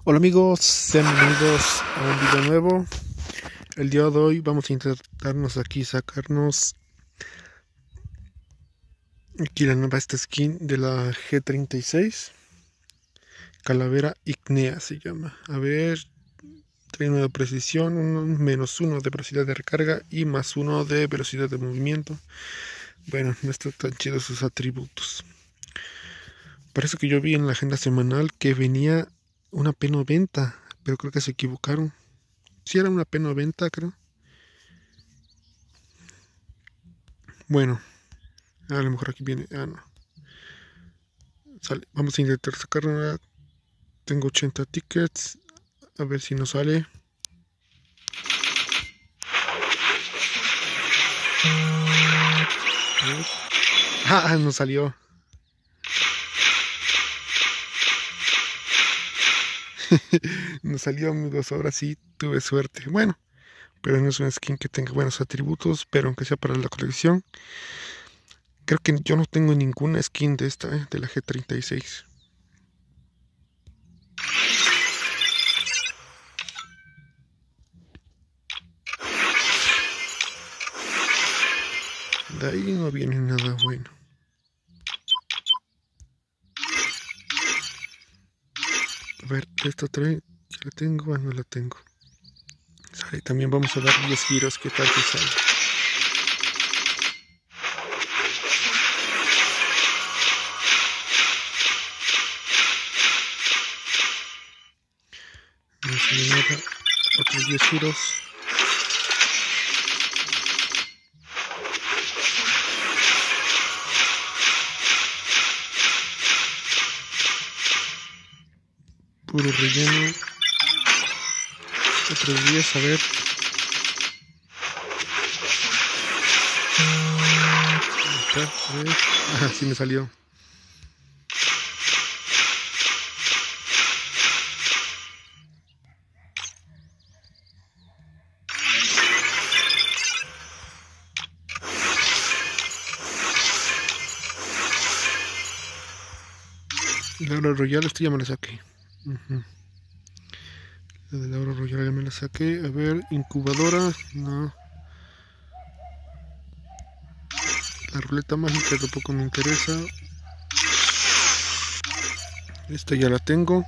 Hola amigos, sean bienvenidos a un video nuevo. El día de hoy vamos a intentarnos aquí sacarnos aquí la nueva skin de la G36 Calavera Ignea se llama. A ver, trae una de precisión, -1 de velocidad de recarga y +1 de velocidad de movimiento. Bueno, no están tan chidos sus atributos. Parece que yo vi en la agenda semanal que venía una P90, pero creo que se equivocaron. Si era una P90, creo. Bueno, a lo mejor aquí viene. Ah, no. Sale. Vamos a intentar sacarla. Tengo 80 tickets. A ver si nos sale. Ah, nos salió. Nos salió, amigos. Ahora sí tuve suerte. Bueno, pero no es una skin que tenga buenos atributos, pero aunque sea para la colección. Creo que yo no tengo ninguna skin de esta, de la G36. De ahí no viene nada bueno. A ver, esta trae, ¿ya la tengo? Ah, no la tengo. Sale, también vamos a dar 10 giros, ¿qué tal que sale? No sale nada. Otros 10 giros. Puro relleno. Otros 10, a ver. Ahí está, a ver. Ah, sí me salió. La Aurora Royal, esto ya me la saqué. La de la Aurora Royal ya me la saqué. A ver, incubadora, no. La ruleta mágica tampoco me interesa. Esta ya la tengo.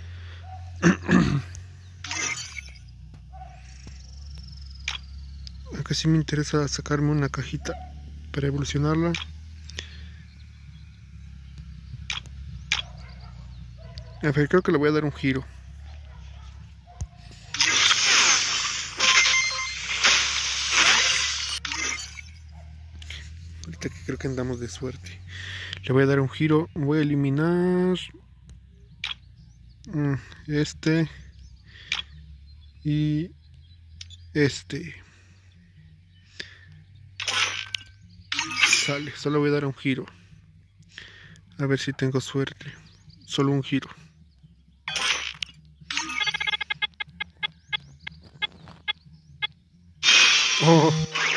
Aunque sí me interesa sacarme una cajita para evolucionarla. A ver, creo que le voy a dar un giro. Ahorita que creo que andamos de suerte. Le voy a dar un giro. Voy a eliminar este y este. Sale, solo voy a dar un giro. A ver si tengo suerte. Solo un giro. Oh.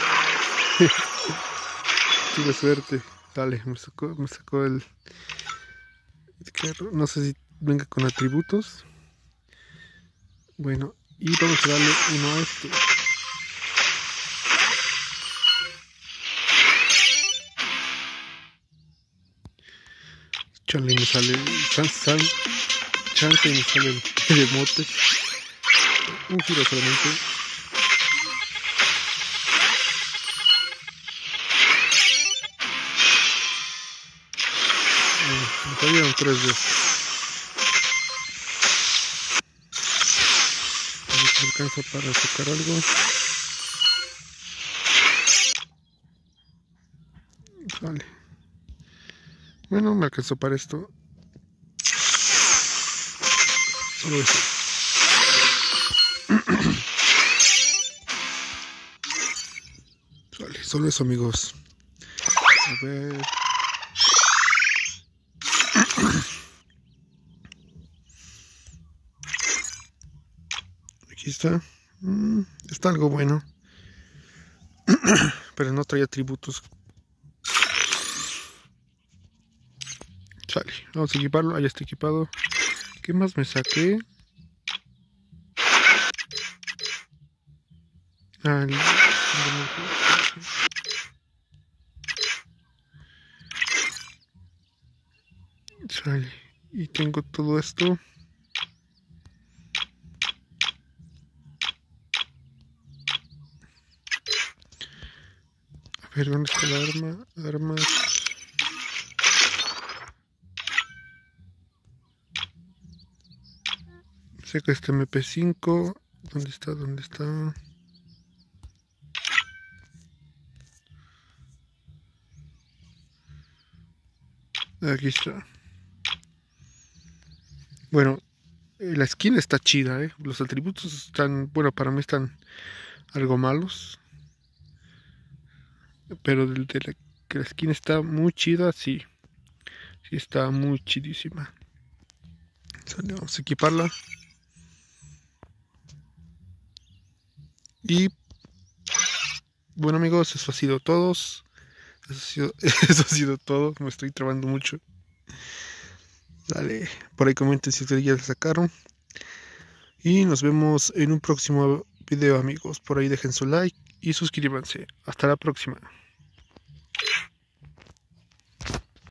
Tuve suerte. Dale, me sacó el carro. No sé si venga con atributos. Bueno, y vamos a darle uno a esto. Chale, me sale chance y me sale el emote. Un giro solamente. Me salieron 3 veces. A ver si alcanza para sacar algo. Vale. Bueno, me alcanzó para esto. Solo eso. Vale, solo eso, amigos. A ver. Aquí está. Está algo bueno. Pero no trae atributos. Sale. Vamos a equiparlo. Ahí está equipado. ¿Qué más me saqué? al... Sale. Y tengo todo esto. A ver, ¿dónde está la arma? Armas. Sé que este MP5. ¿Dónde está? ¿Dónde está? Aquí está. Bueno, la skin está chida, ¿eh? Los atributos están, bueno, para mí están algo malos. Pero que la skin está muy chida, sí. Sí está muy chidísima. Sale, vamos a equiparla. Y bueno amigos, eso ha sido todo. Eso ha sido todo. Me estoy trabando mucho. Dale, por ahí comenten si ustedes ya la sacaron. Y nos vemos en un próximo video amigos. Por ahí dejen su like y suscríbanse. Hasta la próxima.